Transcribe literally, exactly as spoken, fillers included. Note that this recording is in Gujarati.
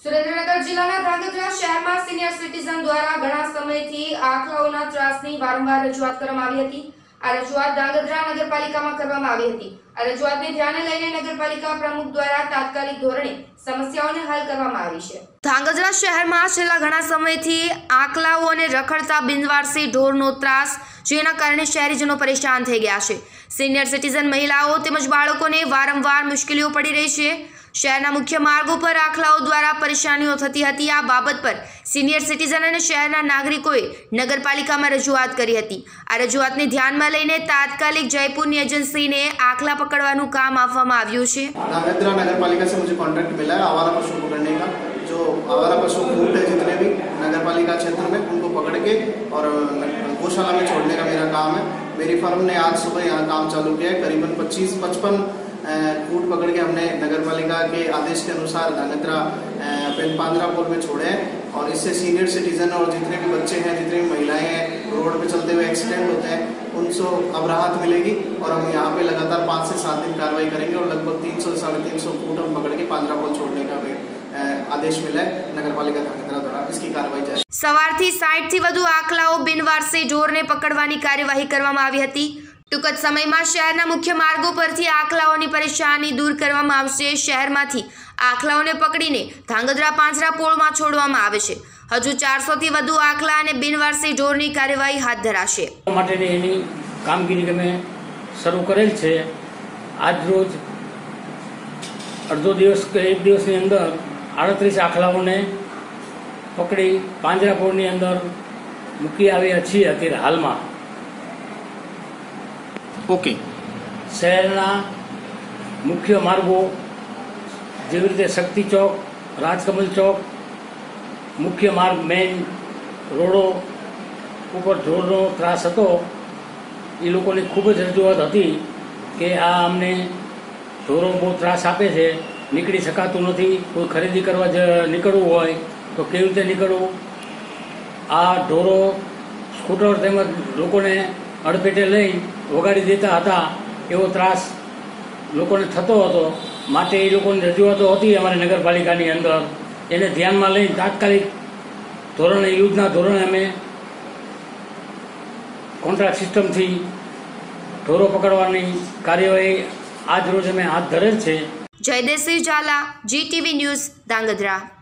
સુરેન્દ્રનગર જિલ્લાના ધાંગધ્રા શહેરમાં સિનિયર સિટીઝન દ્વારા ઘણા સમયથી આખલાઓના ત્રાસની વારંવાર રજૂઆત કરવામાં આવી હતી। આ રજૂઆત ધાંગધ્રા નગરપાલિકામાં કરવામાં આવી હતી। આ રજૂઆતને ધ્યાને લઈને નગરપાલિકા પ્રમુખ દ્વારા તાત્કાલિક ધોરણે સમસ્યાઓને હલ કરવામાં આવી છે। ધાંગધ્રા શહેરમાં છેલ્લા ઘણા સમયથી આખલાઓ અને રખડતા બિનવારસી ઢોરનો ત્રાસ, જેના કારણે શહેરીજનો પરેશાન થઈ ગયા છે। સિનિયર સિટીઝન મહિલાઓ તેમજ બાળકોને વારંવાર મુશ્કેલીઓ પડી રહી છે। શહેરના મુખ્ય માર્ગો પર આખલાઓ દ્વારા પરેશાનીઓ થતી હતી। આ બાબત પર સિનિયર સિટીઝન અને શહેરના નાગરિકોએ નગરપાલિકામાં રજૂઆત કરી હતી। આ રજૂઆતને ધ્યાનમાં લઈને તાત્કાલિક जयपुर एजेंसीने आखला पकड़वानुं काम आपवामां आव्युं छे। ધાંગધ્રા नगरपालिका से मुझे कॉन्ट्रैक्ट मिला है आवारा पशु पकड़ने का। जो आवारा पशु कूट है जितने भी नगरपालिका क्षेत्र में उनको पकड़ के और गौशाला में छोड़ने का मेरा काम है। मेरी फर्म ने आज सुबह यहाँ काम चालू किया है। करीबन पच्चीस पचपन कूट पकड़ के हमने नगरपालिका के आदेश के अनुसार धांगध्रा पेनपांद्रा पुल में छोड़े हैं। और इससे सीनियर सिटीजन और जितने भी बच्चे हैं, जितनी भी महिलाएं हैं, रोड पे चलते हुए एक्सीडेंट होते हैं, उनको अब राहत मिलेगी। और हम यहाँ पे लगातार पाँच से सात दिन कार्रवाई करेंगे और लगभग तीन सौ साढ़े तीन सौ कूट हम पकड़ के पांद्रा पुल छोड़ने का आदेश मिला है नगरपालिका ધાંગધ્રા દ્વારા। इसकी कार्रवाई जारी। સવારથી साठ થી વધુ આખલાઓ બિનવારસી ઢોરને પકડવાની કાર્યવાહી કરવામાં આવી હતી। ટૂંક જ સમયમાં શહેરના મુખ્ય માર્ગો પરથી આખલાઓની પરેશાની દૂર કરવામાં આવશે। શહેરમાંથી આખલાઓને પકડીને ધાંગધ્રા પાંજરા પોળમાં છોડવામાં આવે છે। હજુ ચારસો થી વધુ આખલા અને બિનવારસી ઢોરની કાર્યવાહી હાથ ધરાશે। માટેની એની કામગીરી અમે શરૂ કરેલ છે। આજ રોજ અડધો દિવસ કે એક દિવસની અંદર આડત્રીસ આખલાઓને પકડી પાંજરા પોળની અંદર મૂકી આવ્યા છીએ અત્યારે હાલમાં। ओके शहरना मुख्य मार्गो जेवी रीते शक्ति चौक, राजकमल चौक, मुख्य मार्ग मेन रोडो ऊपर ढोरनो त्रास हतो। ए लोकोनी खूब ज रजूआत हती के आ अमने ढोरो बहुत त्रास आपे छे, निकળી શકાતું નથી। કોઈ ખરીદી કરવા નીકળવું હોય તો કેવી રીતે નીકળવું? આ ઢોરો સ્કૂટર તેમજ લોકોને અડફેટે લઈ વગાડી દેતા હતા, એવો ત્રાસ લોકોને થતો હતો। માટે એ લોકોની રજૂઆતો હતી અમારી નગરપાલિકાની અંદર, એને ધ્યાનમાં લઈ તાત્કાલિક ધોરણે યુદ્ધના ધોરણે અમે કોન્ટ્રાક્ટ સિસ્ટમથી ઢોરો પકડવાની કાર્યવાહી આજ રોજ અમે હાથ ધરેલ છે। Jaydev Sinh Zala, Zee TV News, Dhrangadhra.